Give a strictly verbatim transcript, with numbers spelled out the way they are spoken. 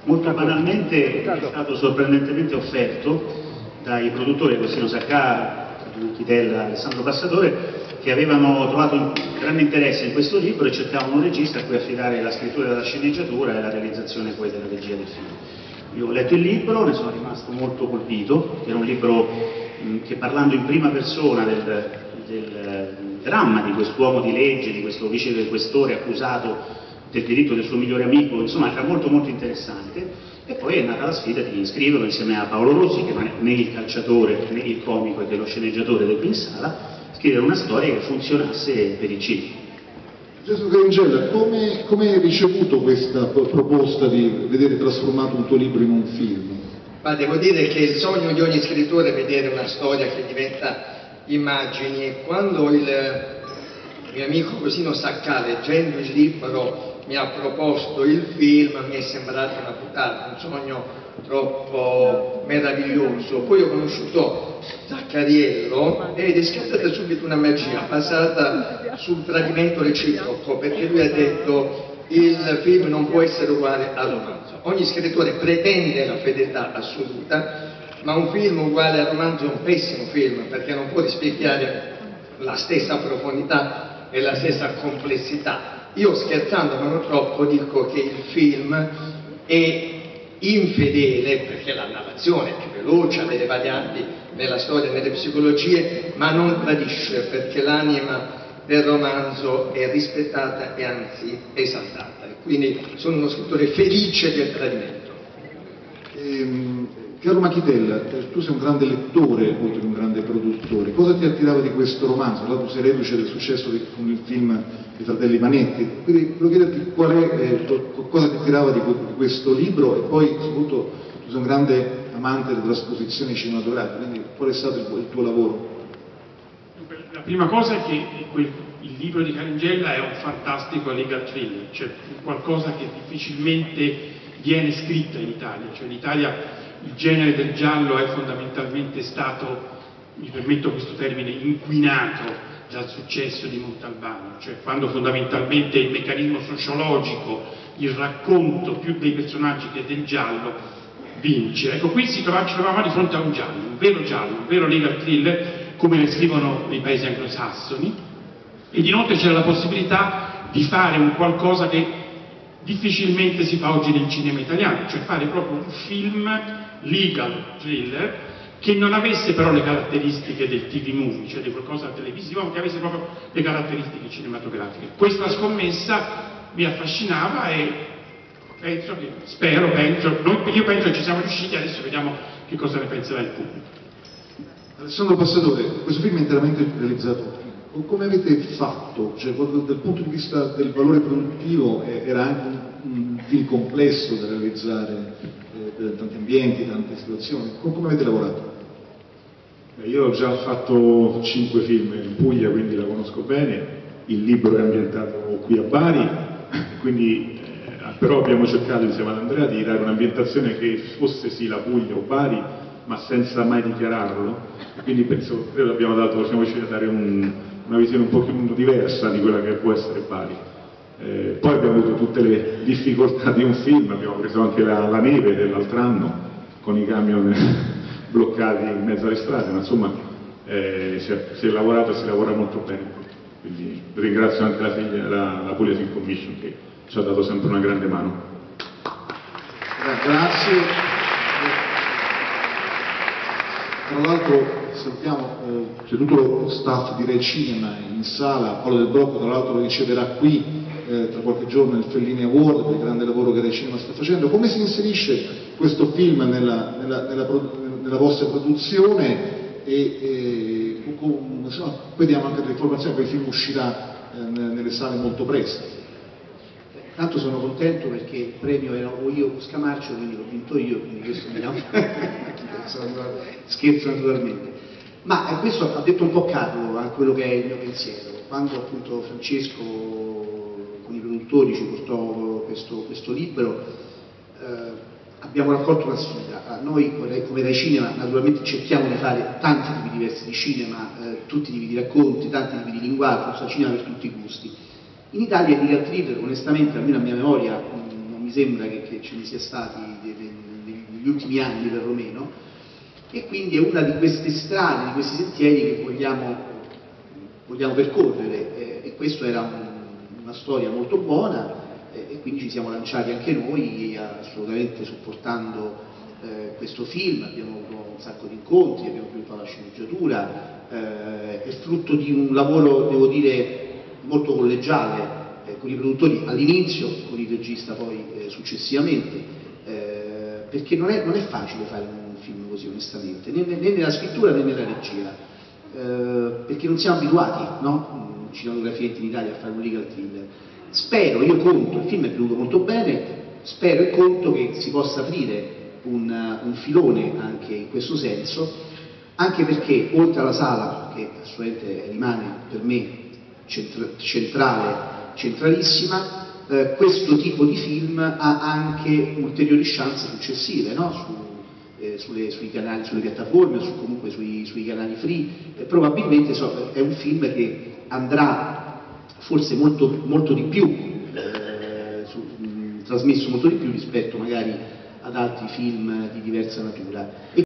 Molto banalmente è stato sorprendentemente offerto dai produttori Agostino Saccà, Chitella, Alessandro Passatore, che avevano trovato un grande interesse in questo libro e cercavano un regista a cui affidare la scrittura della sceneggiatura e la realizzazione poi della regia del film. Io ho letto il libro, ne sono rimasto molto colpito, era un libro mh, che parlando in prima persona del, del dramma di quest'uomo di legge, di questo vice questore accusato del diritto del suo migliore amico, insomma era molto molto interessante. E poi è nata la sfida di iscriverlo insieme a Paolo Rossi, che non è né il calciatore né il comico e lo sceneggiatore del Pinsala, scrivere una storia che funzionasse per il cinema. Gesù Carangella, come, come hai ricevuto questa proposta di vedere trasformato un tuo libro in un film? Ma devo dire che il sogno di ogni scrittore è vedere una storia che diventa immagini, e quando il mio amico Agostino Saccà, leggendo il libro, mi ha proposto il film, mi è sembrato una puttana, un sogno troppo meraviglioso. Poi ho conosciuto Zaccariello ed è scattata subito una magia basata sul tradimento reciproco, perché lui ha detto il film non può essere uguale al romanzo. Ogni scrittore pretende la fedeltà assoluta, ma un film uguale al romanzo è un pessimo film, perché non può rispecchiare la stessa profondità e la stessa complessità. Io, scherzando ma non troppo, dico che il film è infedele perché la narrazione è più veloce, ha delle varianti nella storia e nelle psicologie, ma non tradisce perché l'anima del romanzo è rispettata e anzi esaltata. E quindi sono uno scrittore felice del tradimento. Ehm, Caro Machitella, tu sei un grande lettore oltre che un grande produttore, cosa ti attirava di questo romanzo? Allora, tu sei reduce del successo di, con il film di Fratelli Manetti, quindi volevo chiederti qual è, eh, cosa ti attirava di, di questo libro, e poi soprattutto tu sei un grande amante delle trasposizioni cinematografiche, quindi qual è stato il, il tuo lavoro? La prima cosa è che quel, il libro di Carangella è un fantastico legal thriller, cioè qualcosa che difficilmente viene scritto in Italia, cioè in Italia il genere del giallo è fondamentalmente stato, mi permetto questo termine, inquinato dal successo di Montalbano, cioè quando fondamentalmente il meccanismo sociologico, il racconto più dei personaggi che del giallo vince. Ecco, qui si trova, ci trovavamo di fronte a un giallo, un vero giallo, un vero legal thriller, come ne scrivono nei paesi anglosassoni, ed inoltre c'era la possibilità di fare un qualcosa che difficilmente si fa oggi nel cinema italiano, cioè fare proprio un film legal thriller che non avesse però le caratteristiche del T V movie, cioè di qualcosa televisivo, ma che avesse proprio le caratteristiche cinematografiche. Questa scommessa mi affascinava e penso che, spero, penso, noi, io penso che ci siamo riusciti, adesso vediamo che cosa ne penserà il pubblico. Alessandro Passatore, questo film è interamente realizzato. Come avete fatto? Cioè, dal punto di vista del valore produttivo era anche un, un film complesso da realizzare, eh, tanti ambienti, tante situazioni. Come avete lavorato? Io ho già fatto cinque film in Puglia, quindi la conosco bene. Il libro è ambientato qui a Bari, quindi, eh, però abbiamo cercato insieme ad Andrea di dare un'ambientazione che fosse sì la Puglia o Bari, ma senza mai dichiararlo. Quindi penso, credo abbiamo dato, siamo riusciti a dare un, una visione un pochino diversa di quella che può essere Bari. Eh, poi abbiamo avuto tutte le difficoltà di un film, abbiamo preso anche la, la neve dell'altro anno con i camion bloccati in mezzo alle strade, ma insomma eh, si, è, si è lavorato e si lavora molto bene. Quindi ringrazio anche la, figlia, la, la Puglia Film Commission che ci ha dato sempre una grande mano. Grazie. Tra l'altro sappiamo, eh, c'è tutto lo staff di Rai Cinema in sala, Paolo Del Brocco tra l'altro lo riceverà qui eh, tra qualche giorno il Fellini Award per il grande lavoro che Rai Cinema sta facendo. Come si inserisce questo film nella, nella, nella, nella vostra produzione e, e con, insomma, poi diamo anche delle informazioni, poi il film uscirà eh, nelle sale molto presto. Tanto sono contento perché il premio era o io o Scamarcio, quindi l'ho vinto io, quindi questo mi dà un scherzo naturalmente. Ma questo ha detto un po' Carlo a quello che è il mio pensiero. Quando appunto Francesco con i produttori ci portò questo, questo libro, eh, abbiamo raccolto una sfida. Noi come Rai Cinema naturalmente cerchiamo di fare tanti tipi diversi di cinema, eh, tutti i tipi di racconti, tanti tipi di linguaggio, cinema per tutti i gusti. In Italia il legal thriller, onestamente, almeno a mia memoria, non mi mi sembra che, che ce ne sia stati negli ultimi anni perlomeno, e quindi è una di queste strade, di questi sentieri che vogliamo, vogliamo percorrere, eh, e questa era un, una storia molto buona, eh, e quindi ci siamo lanciati anche noi assolutamente supportando eh, questo film. Abbiamo avuto un sacco di incontri, abbiamo sviluppato la sceneggiatura, eh, è frutto di un lavoro, devo dire, molto collegiale eh, con i produttori all'inizio, con il regista poi eh, successivamente, eh, perché non è, non è facile fare un film così, onestamente, né, né nella scrittura né nella regia, eh, perché non siamo abituati, no? In cinematografia in Italia a fare un legal thriller. Spero, io conto, il film è venuto molto bene, spero e conto che si possa aprire un, un filone anche in questo senso, anche perché oltre alla sala, che assolutamente rimane per me centra centrale, centralissima, eh, questo tipo di film ha anche ulteriori chance successive, no? Su, eh, sulle, sui canali, sulle piattaforme o su, comunque sui, sui canali free, eh, probabilmente so, è un film che andrà forse molto, molto di più, eh, su, mh, trasmesso molto di più rispetto magari ad altri film di diversa natura. E